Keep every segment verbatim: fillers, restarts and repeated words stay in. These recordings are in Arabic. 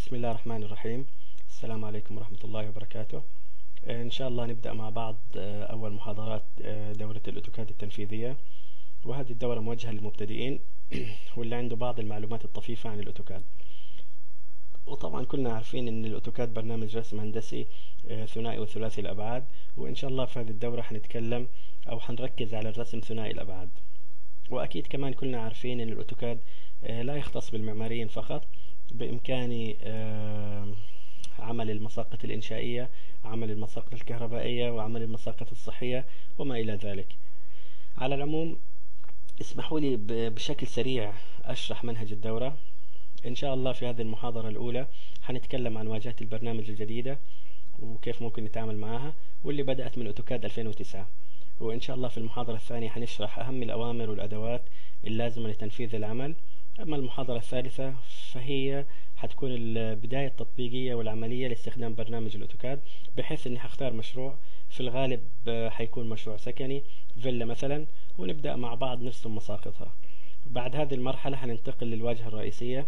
بسم الله الرحمن الرحيم. السلام عليكم ورحمة الله وبركاته. آه، إن شاء الله نبدأ مع بعض آه، أول محاضرات آه، دورة الأوتوكاد التنفيذية، وهذه الدورة موجهة للمبتدئين واللي عنده بعض المعلومات الطفيفة عن الأوتوكاد. وطبعا كلنا عارفين أن الأوتوكاد برنامج رسم هندسي آه، ثنائي وثلاثي الأبعاد، وإن شاء الله في هذه الدورة حنتكلم أو حنركز على الرسم ثنائي الأبعاد. وأكيد كمان كلنا عارفين أن الأوتوكاد آه، لا يختص بالمعماريين فقط، بإمكاني آه، عمل المساقط الإنشائية، عمل المساقط الكهربائية، وعمل المساقط الصحية وما إلى ذلك. على العموم اسمحوا لي بشكل سريع أشرح منهج الدورة. إن شاء الله في هذه المحاضرة الأولى حنتكلم عن واجهة البرنامج الجديدة وكيف ممكن نتعامل معها، واللي بدأت من أوتوكاد ألفين وتسعة. وإن شاء الله في المحاضرة الثانية حنشرح أهم الأوامر والأدوات اللازمة لتنفيذ العمل. أما المحاضرة الثالثة فهي حتكون البداية التطبيقية والعملية لاستخدام برنامج الأوتوكاد، بحيث أني حختار مشروع في الغالب حيكون مشروع سكني، فيلا مثلا، ونبدأ مع بعض نرسم مساقطها. بعد هذه المرحلة حننتقل للواجهة الرئيسية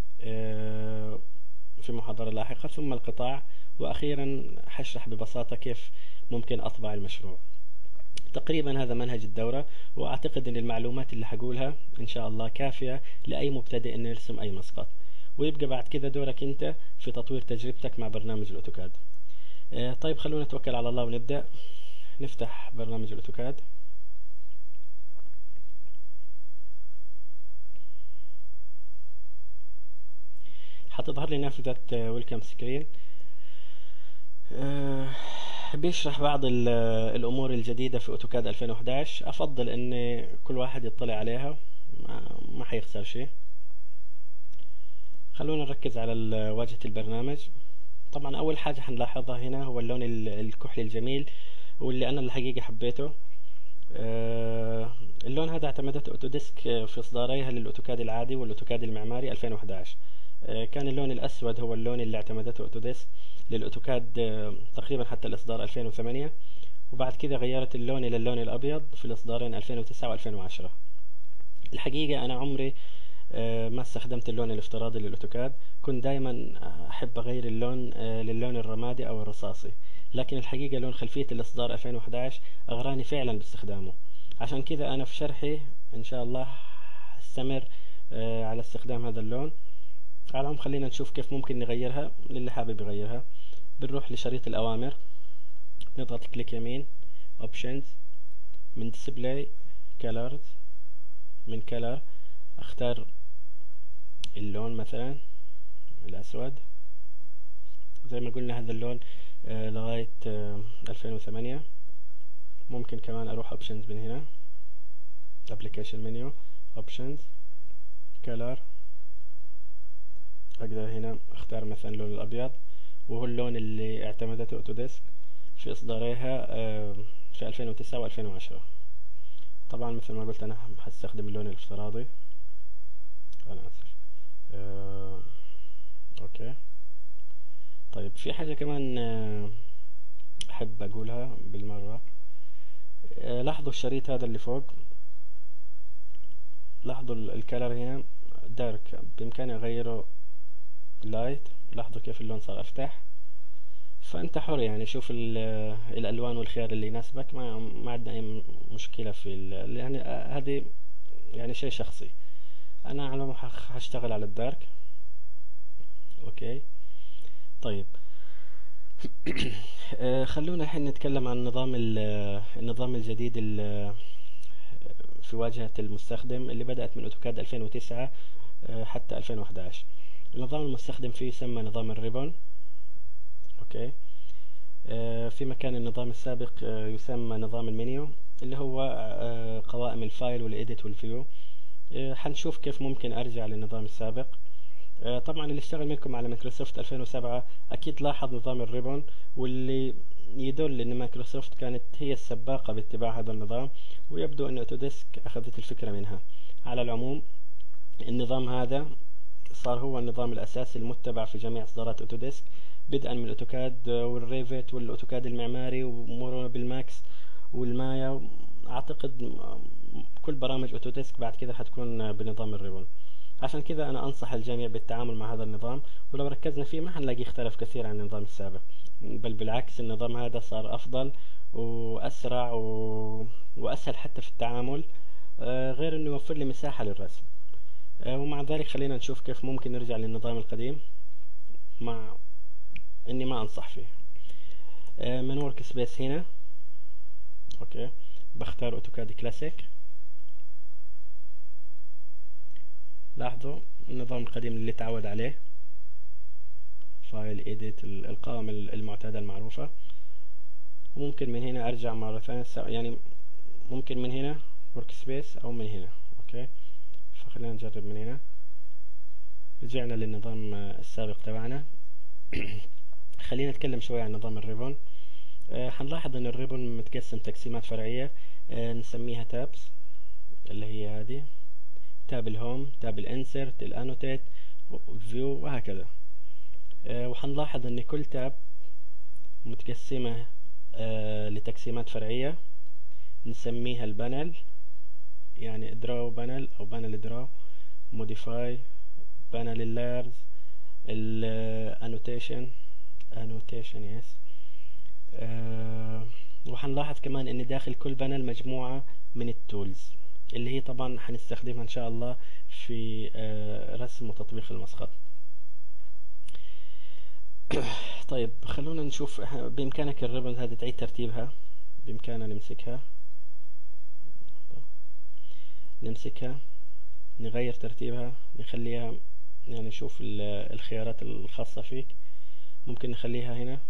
في محاضرة لاحقة، ثم القطاع، وأخيرا حشرح ببساطة كيف ممكن أطبع المشروع. تقريبا هذا منهج الدورة، وأعتقد أن المعلومات اللي حقولها إن شاء الله كافية لأي مبتدئ أن يرسم أي مسقط، ويبقى بعد كذا دورك أنت في تطوير تجربتك مع برنامج الأوتوكاد. آه طيب خلونا نتوكل على الله ونبدأ. نفتح برنامج الأوتوكاد. حتظهر لي نافذة ويلكم سكرين. آه بيشرح بعض الأمور الجديدة في أوتوكاد ألفين وأحد عشر. أفضل أن كل واحد يطلع عليها، ما, ما حيخسر شيء. خلونا نركز على واجهة البرنامج. طبعا أول حاجة حنلاحظها هنا هو اللون الكحلي الجميل، واللي أنا الحقيقة حبيته. آه اللون هذا اعتمدته أوتوديسك في إصداريها للأوتوكاد العادي والأوتوكاد المعماري ألفين وأحد عشر. آه كان اللون الأسود هو اللون اللي اعتمدته أوتوديسك للأوتوكاد آه تقريبا حتى الإصدار ألفين وثمانية، وبعد كذا غيرت اللون إلى اللون الأبيض في الإصدارين ألفين وتسعة وألفين وعشرة. الحقيقة أنا عمري آه ما استخدمت اللون الافتراضي للأوتوكاد، كنت دائما أحب أغير اللون آه للون الرمادي أو الرصاصي، لكن الحقيقة لون خلفية الإصدار ألفين وأحد عشر أغراني فعلا باستخدامه. عشان كذا أنا في شرحي إن شاء الله استمر آه على استخدام هذا اللون. على العموم خلينا نشوف كيف ممكن نغيرها للي حابب يغيرها. بنروح لشريط الأوامر، نضغط كليك يمين، Options، من Display Colors، من Color اختار اللون مثلا الأسود زي ما قلنا. هذا اللون آه لغاية آه ألفين وثمانية. ممكن كمان أروح Options من هنا، Application Menu، Options، Color، أقدر هنا أختار مثلا اللون الأبيض، وهو اللون اللي اعتمدته أوتوديسك في إصداريها آه في ألفين وتسعة وألفين وعشرة. طبعا مثل ما قلت أنا هستخدم اللون الافتراضي. أنا آسف. آه أوكي. طيب في حاجة كمان آه أحب أقولها بالمرة. آه لاحظوا الشريط هذا اللي فوق، لاحظوا الكلر هنا دارك، بإمكاني أغيره لايت. لاحظوا كيف اللون صار أفتح. فأنت حر يعني، شوف الألوان والخيار اللي يناسبك، ما ما عندنا أي مشكلة في يعني هذه يعني شيء شخصي. أنا على هشتغل على الدارك. أوكي طيب. خلونا الحين نتكلم عن نظام النظام الجديد في واجهة المستخدم اللي بدأت من أوتوكاد ألفين وتسعة حتى ألفين وأحد عشر. النظام المستخدم فيه يسمى نظام الريبون. اوكي. آه في مكان النظام السابق آه يسمى نظام المنيو، اللي هو آه قوائم الفايل والإيديت والفيو. آه حنشوف كيف ممكن أرجع للنظام السابق. آه طبعا اللي اشتغل منكم على مايكروسوفت ألفين وسبعة أكيد لاحظ نظام الريبون، واللي يدل أن مايكروسوفت كانت هي السباقة باتباع هذا النظام، ويبدو أن أوتوديسك أخذت الفكرة منها. على العموم النظام هذا صار هو النظام الأساسي المتبع في جميع إصدارات أوتوديسك، بدءا من الأوتوكاد والريفت والأوتوكاد المعماري ومرورا بالماكس والمايا. أعتقد كل برامج أوتوديسك بعد كده حتكون بنظام الريبون. عشان كذا أنا أنصح الجميع بالتعامل مع هذا النظام، ولو ركزنا فيه ما حنلاقيه اختلف كثير عن النظام السابق، بل بالعكس النظام هذا صار أفضل وأسرع و... وأسهل حتى في التعامل، آه، غير أنه يوفر لي مساحة للرسم. آه، ومع ذلك خلينا نشوف كيف ممكن نرجع للنظام القديم مع أني ما أنصح فيه. آه، من ورك سبيس هنا أوكي بختار أوتوكاد كلاسيك. لاحظوا النظام القديم اللي تعود عليه، فايل إيديت، القائمة المعتادة المعروفة. وممكن من هنا أرجع مرة ثانية، يعني ممكن من هنا ورك سبيس أو من هنا أوكي. فخلينا نجرب من هنا. رجعنا للنظام السابق تبعنا. خلينا نتكلم شوية عن نظام الريبون. أه حنلاحظ ان الريبون متقسم تقسيمات فرعية، أه نسميها تابس، اللي هي هذه تاب الهوم، تاب الانسرت، الانوتيت، فيو، وهكذا. أه وحنلاحظ ان كل تاب متقسمة أه لتقسيمات فرعية نسميها البانل، يعني دراو بانل او بانل دراو، موديفاي، بانل اللايرز، الانوتيشن انوتيشن يس. أه وحنلاحظ كمان ان داخل كل بانل مجموعة من التولز اللي هي طبعا حنستخدمها ان شاء الله في أه رسم وتطبيق المسقط. طيب خلونا نشوف. بامكانك الريبونز هذه تعيد ترتيبها، بامكاننا نمسكها نمسكها نغير ترتيبها، نخليها يعني نشوف الخيارات الخاصة فيك. ممكن نخليها هنا.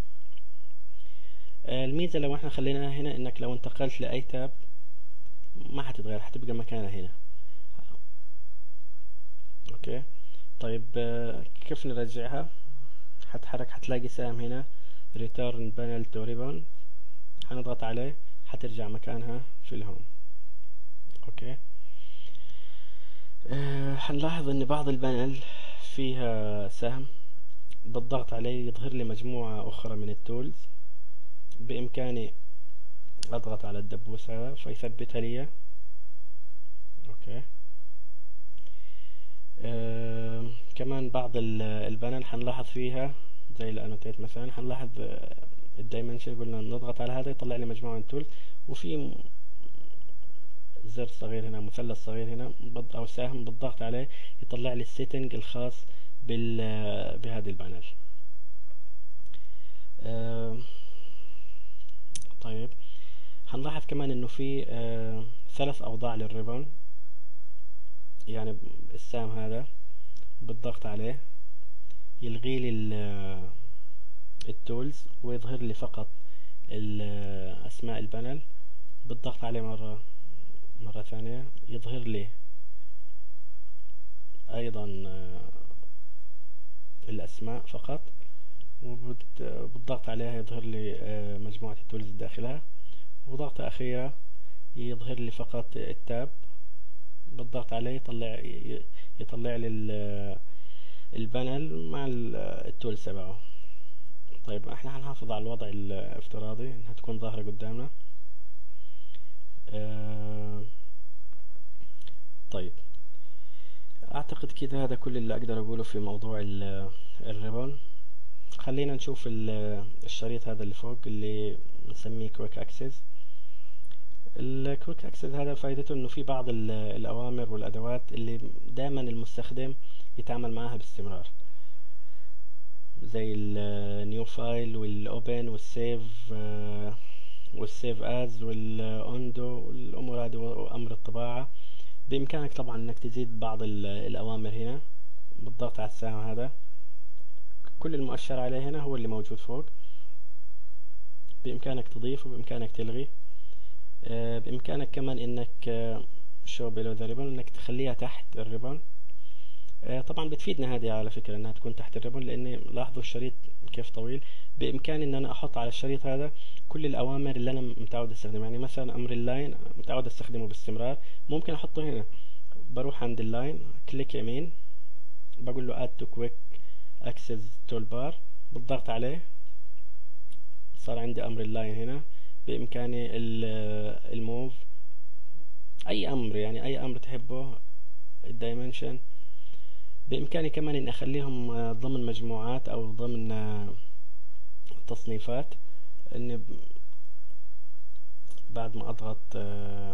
الميزة لو احنا خليناها هنا انك لو انتقلت لاي تاب ما حتتغير، حتبقى مكانها هنا اوكي. طيب كيف نرجعها؟ حتحرك، حتلاقي سهم هنا return panel to ribbon، حنضغط عليه حترجع مكانها في الهوم اوكي. أه حنلاحظ ان بعض البانل فيها سهم، بالضغط عليه يظهر لي مجموعة اخرى من التولز. بامكاني اضغط على الدبوس هذا فيثبتها لي اوكي. أه كمان بعض البانل حنلاحظ فيها زي الانوتيت مثلا، حنلاحظ الدايمنشن، قلنا نضغط على هذا يطلع لي مجموعة من التولز. وفي زر صغير هنا، مثلث صغير هنا او سهم، بالضغط عليه يطلع لي السيتنج الخاص بال بهذه البانل. أه طيب هنلاحظ كمان انه في أه ثلاث اوضاع للريبون، يعني السهم هذا بالضغط عليه يلغي لي التولز ويظهر لي فقط اسماء البانل. بالضغط عليه مرة مرة ثانية يظهر لي ايضا الاسماء فقط، وبالضغط عليها يظهر لي مجموعة التولز داخلها. وضغطة اخيرة يظهر لي فقط التاب، بالضغط عليه يطلع يطلع لي البانل مع التولز تبعه. طيب احنا هنحافظ على الوضع الافتراضي انها تكون ظاهرة قدامنا. اه طيب اعتقد كده هذا كل اللي اقدر اقوله في موضوع الريبون. خلينا نشوف الشريط هذا اللي فوق اللي نسميه كويك اكسس. الكويك اكسس هذا فائدته انه في بعض الاوامر والادوات اللي دائما المستخدم يتعامل معها باستمرار، زي النيو فايل والاوبن والسيف والسيف از والاوندو والامور هذه وامر الطباعة. بامكانك طبعا انك تزيد بعض الاوامر هنا بالضغط على السهم هذا. كل المؤشر عليه هنا هو اللي موجود فوق. بامكانك تضيف وبامكانك تلغي. بامكانك كمان انك شو بيلو ذا ريبون انك تخليها تحت الريبون. طبعا بتفيدنا هذه على فكرة انها تكون تحت الريبون، لان لاحظوا الشريط كيف طويل. بامكاني ان انا احط على الشريط هذا كل الاوامر اللي انا متعود استخدمها. يعني مثلا امر اللاين متعود استخدمه باستمرار، ممكن احطه هنا. بروح عند اللاين، كليك يمين، بقول له add to quick access toolbar، بالضغط عليه صار عندي امر اللاين هنا. بامكاني الموف، اي امر يعني اي امر تحبه، الدايمنشن، بإمكاني كمان إني أخليهم آه، ضمن مجموعات أو ضمن آه، تصنيفات. إني ب- بعد ما أضغط آه،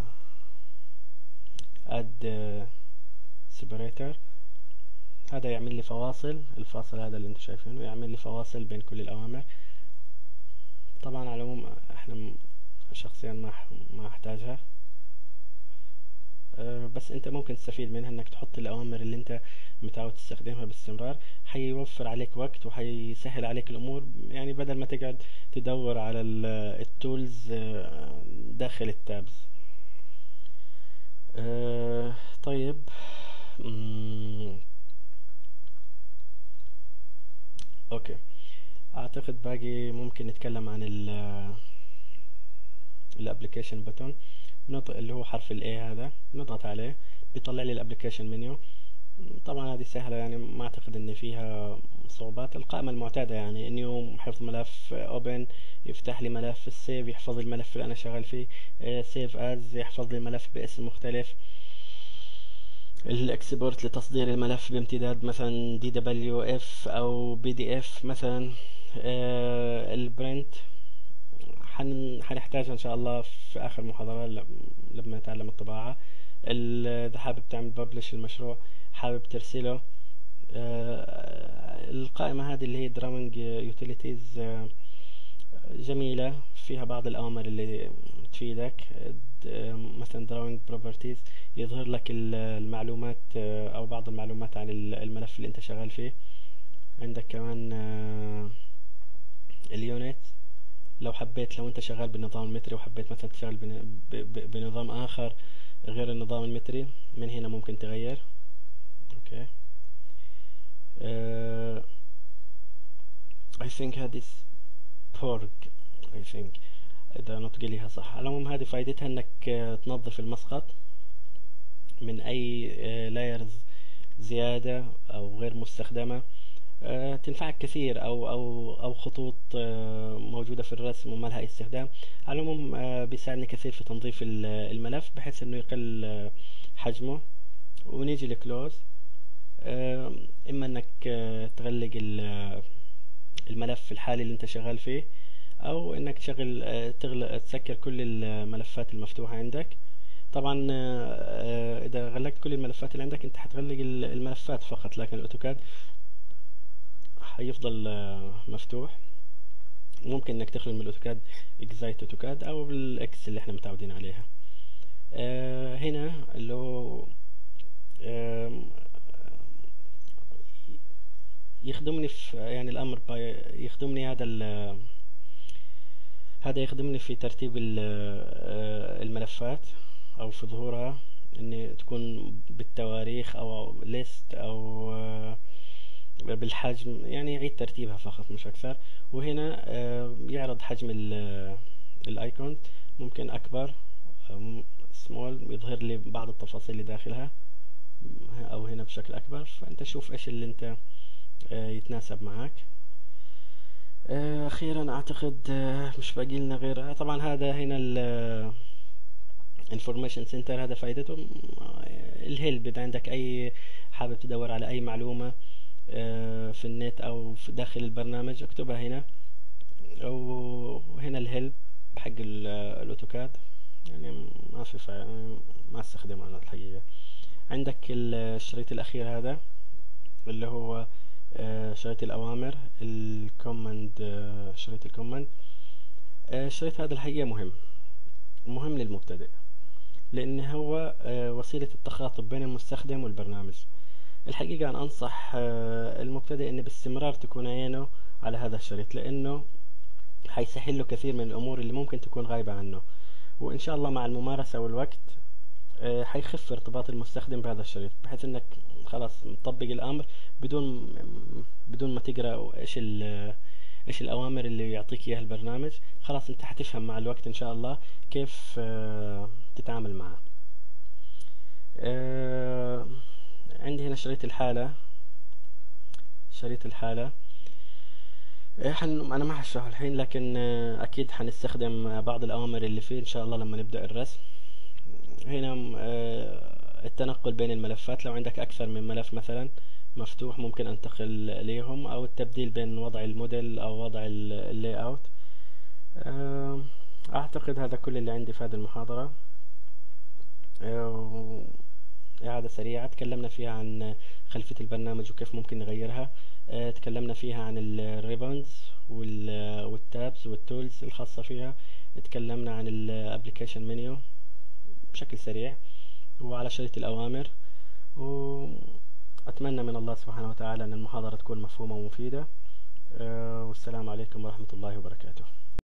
add آه، separator، هذا يعمل لي فواصل. الفاصل هذا اللي انتم شايفينه يعمل لي فواصل بين كل الأوامر. طبعا على العموم احنا م- شخصيا ما ح- ما احتاجها. أه، بس انت ممكن تستفيد منها انك تحط الاوامر اللي انت متعود تستخدمها باستمرار. حيوفر عليك وقت وحيسهل عليك الامور، يعني بدل ما تقعد تدور على التولز داخل التابز. أه، طيب. مم، اوكي، اعتقد باقي ممكن نتكلم عن الابلكيشن بutton. نضغط اللي هو حرف الاي هذا، نضغط عليه بيطلع لي الابلكيشن منيو. طبعا هذه سهلة، يعني ما اعتقد ان فيها صعوبات. القائمة المعتادة يعني انه حفظ ملف اوبن، يفتح لي ملف السيف، يحفظ لي الملف اللي انا شغال فيه. سيف از يحفظ لي الملف باسم مختلف. الاكسبورت لتصدير الملف بامتداد مثلا دي دبليو اف او بي دي اف مثلا. البرنت حن... حنحتاجها ان شاء الله في اخر محاضرة ل- لما نتعلم الطباعة. ال- اذا حابب تعمل ببلش المشروع، حابب ترسله. آه، القائمة هذه اللي هي دراونج يوتيليتيز جميلة، فيها بعض الأوامر اللي تفيدك. د- مثلا دراونج بروبرتيز يظهر لك ال- المعلومات، آه، أو بعض المعلومات عن ال- الملف اللي أنت شغال فيه. عندك كمان اليونت، لو حبيت، لو أنت شغال بالنظام المتري وحبيت مثلا تشتغل بن- ب- ب- بنظام آخر غير النظام المتري، من هنا ممكن تغير. اوكي. uh, I think هذه بورج I think، اذا نطق ليها صح. على العموم هذه فائدتها انك آه، تنظف المسقط من اي لايرز زيادة او غير مستخدمة. آه، تنفعك كثير، او او او خطوط آه، موجودة في الرسم وما لها اي استخدام. على العموم آه، بيساعدني كثير في تنظيف ال- الملف بحيث انه يقل آه، حجمه. ونيجي لكلوز. آه، اما انك آه، تغلق ال- الملف الحالي اللي انت شغال فيه، او انك تشغل آه، تغل... تسكر كل الملفات المفتوحة عندك. طبعا آه، آه، اذا غلقت كل الملفات اللي عندك انت حتغلق ال- الملفات فقط، لكن الاوتوكاد حيفضل آه، مفتوح. ممكن انك تخرج من الاوتوكاد اكزايت اوتوكاد او بالاكس اللي احنا متعودين عليها. آه، هنا اللي هو آم، يخدمني في يعني الامر باي، يخدمني هذا ال- هذا يخدمني في ترتيب ال- آه، الملفات او في ظهورها، ان تكون بالتواريخ او ليست او آه، بالحجم، يعني يعيد ترتيبها فقط مش اكثر. وهنا آه، يعرض حجم ال- الايكون، ممكن اكبر سمول، يظهر لي بعض التفاصيل اللي داخلها، او هنا بشكل اكبر. فانت شوف ايش اللي انت آه، يتناسب معك. آه، اخيرا اعتقد آه، مش باقي لنا غير طبعا هذا هنا الانفورميشن سنتر. هذا فائدته آه، الهيلب، اذا عندك اي حابب تدور على اي معلومة آه، في النت او في داخل البرنامج، اكتبها هنا. وهنا الهيلب حق ال- الاوتوكاد، يعني ما في فا... يعني ما استخدمه انا الحقيقة. عندك الشريط الاخير هذا اللي هو آه، شريط الاوامر، الكوماند، آه، شريط الكوماند. آه، الشريط هذا الحقيقة مهم، مهم للمبتدئ، لان هو آه، وسيلة التخاطب بين المستخدم والبرنامج. الحقيقة انا انصح آه، المبتدئ ان باستمرار تكون عينه على هذا الشريط، لانه حيسهل له كثير من الامور اللي ممكن تكون غايبة عنه. وان شاء الله مع الممارسة والوقت آه، حيخف ارتباط المستخدم بهذا الشريط، بحيث انك خلاص مطبق الامر بدون بدون ما تقرا ايش ال- ايش الاوامر اللي يعطيك اياها البرنامج. خلاص انت حتفهم مع الوقت ان شاء الله كيف آه، تتعامل معه. آه، عندي هنا شريط الحالة. شريط الحالة آه، حن انا ما هشرحه الحين، لكن آه، اكيد حنستخدم آه، بعض الاوامر اللي فيه ان شاء الله لما نبدأ الرسم. هنا آه، التنقل بين الملفات، لو عندك اكثر من ملف مثلا مفتوح ممكن انتقل ليهم، او التبديل بين وضع الموديل او وضع اللاي اوت. اعتقد هذا كل اللي عندي في هذه المحاضرة. آه، إعادة سريعة تكلمنا فيها عن خلفية البرنامج وكيف ممكن نغيرها. آه، تكلمنا فيها عن الريبونز والتابز والتولز الخاصة فيها. تكلمنا عن الابليكيشن منيو بشكل سريع وعلى شريط الأوامر. وأتمنى من الله سبحانه وتعالى أن المحاضرة تكون مفهومة ومفيدة. آه، والسلام عليكم ورحمة الله وبركاته.